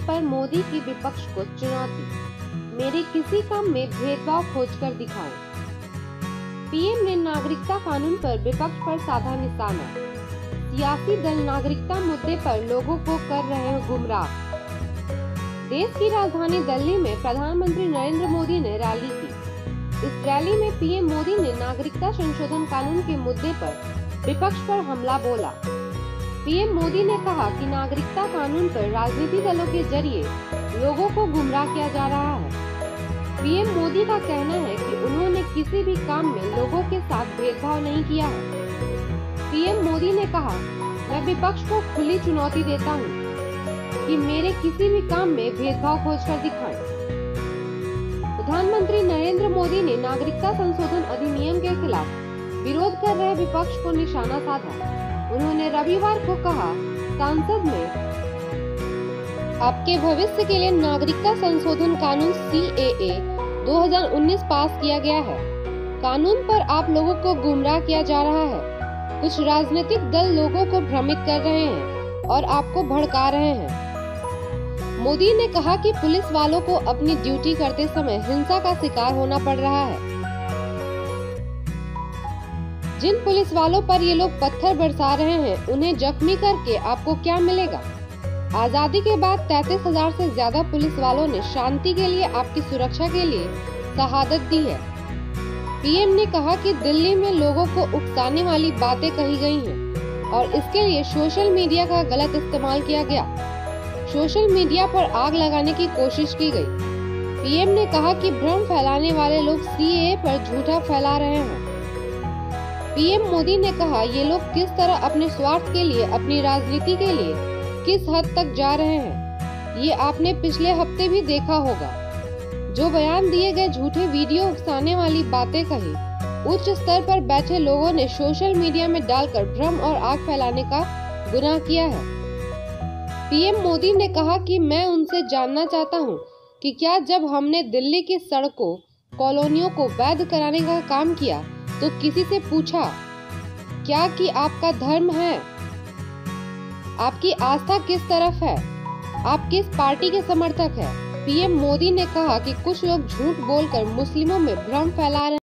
पर मोदी की विपक्ष को चुनौती, मेरे किसी काम में भेदभाव खोजकर दिखाएं। पीएम ने नागरिकता कानून पर विपक्ष पर साधा निशाना, सियासी दल नागरिकता मुद्दे पर लोगों को कर रहे हैं गुमराह। देश की राजधानी दिल्ली में प्रधानमंत्री नरेंद्र मोदी ने रैली की। इस रैली में पीएम मोदी ने नागरिकता संशोधन कानून के मुद्दे पर विपक्ष पर हमला बोला। पीएम मोदी ने कहा कि नागरिकता कानून पर राजनीतिक दलों के जरिए लोगों को गुमराह किया जा रहा है। पीएम मोदी का कहना है कि उन्होंने किसी भी काम में लोगों के साथ भेदभाव नहीं किया है। पीएम मोदी ने कहा, मैं विपक्ष को खुली चुनौती देता हूं कि मेरे किसी भी काम में भेदभाव खोजकर दिखाएं। प्रधानमंत्री नरेंद्र मोदी ने नागरिकता संशोधन अधिनियम के खिलाफ विरोध कर रहे विपक्ष को निशाना साधा। उन्होंने रविवार को कहा, संसद में आपके भविष्य के लिए नागरिकता संशोधन कानून CAA 2019 पास किया गया है। कानून पर आप लोगों को गुमराह किया जा रहा है। कुछ राजनीतिक दल लोगों को भ्रमित कर रहे हैं और आपको भड़का रहे हैं। मोदी ने कहा कि पुलिस वालों को अपनी ड्यूटी करते समय हिंसा का शिकार होना पड़ रहा है। जिन पुलिस वालों पर ये लोग पत्थर बरसा रहे हैं, उन्हें जख्मी करके आपको क्या मिलेगा? आजादी के बाद 33,000 से ज्यादा पुलिस वालों ने शांति के लिए, आपकी सुरक्षा के लिए शहादत दी है। पीएम ने कहा कि दिल्ली में लोगों को उकसाने वाली बातें कही गई हैं और इसके लिए सोशल मीडिया का गलत इस्तेमाल किया गया। सोशल मीडिया पर आग लगाने की कोशिश की गई। पीएम ने कहा कि भ्रम फैलाने वाले लोग CAA पर झूठा फैला रहे हैं। पीएम मोदी ने कहा, ये लोग किस तरह अपने स्वार्थ के लिए, अपनी राजनीति के लिए किस हद तक जा रहे हैं, ये आपने पिछले हफ्ते भी देखा होगा। जो बयान दिए गए, झूठे वीडियो, उकसाने वाली बातें कही, उच्च स्तर पर बैठे लोगों ने सोशल मीडिया में डालकर भ्रम और आग फैलाने का गुनाह किया है। पीएम मोदी ने कहा कि मैं उनसे जानना चाहता हूं कि क्या जब हमने दिल्ली की सड़कों, कॉलोनियों को वैध कराने का काम किया तो किसी से पूछा क्या कि आपका धर्म है, आपकी आस्था किस तरफ है, आप किस पार्टी के समर्थक हैं? पीएम मोदी ने कहा कि कुछ लोग झूठ बोलकर मुस्लिमों में भ्रम फैला रहे हैं।